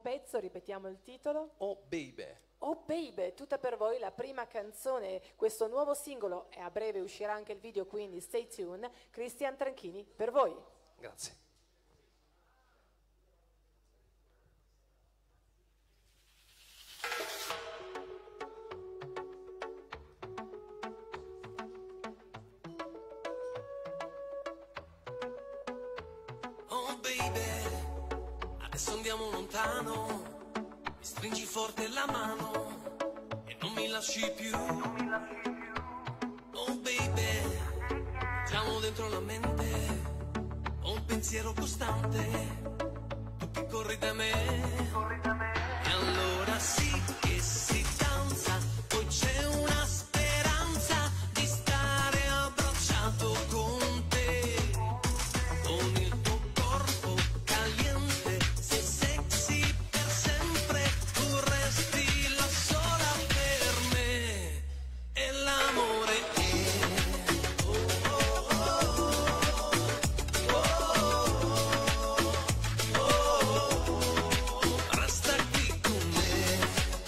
pezzo, ripetiamo il titolo. Oh Baby. Oh Baby, tutta per voi, la prima canzone, questo nuovo singolo, e a breve uscirà anche il video, quindi stay tuned. Cristian Tranchini, per voi. Grazie. Oh baby, adesso andiamo lontano, mi stringi forte la mano e non mi lasci più. Oh baby, siamo dentro la mente, ho un pensiero costante, tu che corri da me. E allora sì che si danza, poi c'è una speranza di stare abbracciato con te, con il tuo corpo caliente, sei sexy per sempre, tu resti la sola per me, e l'amore è resta qui con me.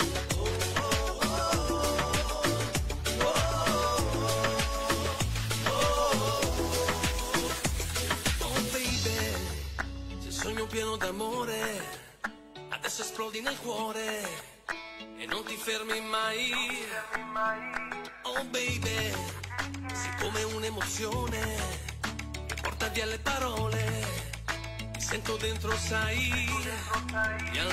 Oh baby, se sogno pieno d'amore, adesso esplodi nel cuore e non ti fermi mai. Oh baby, sei come un'emozione che porta via le parole, mi sento dentro sai, e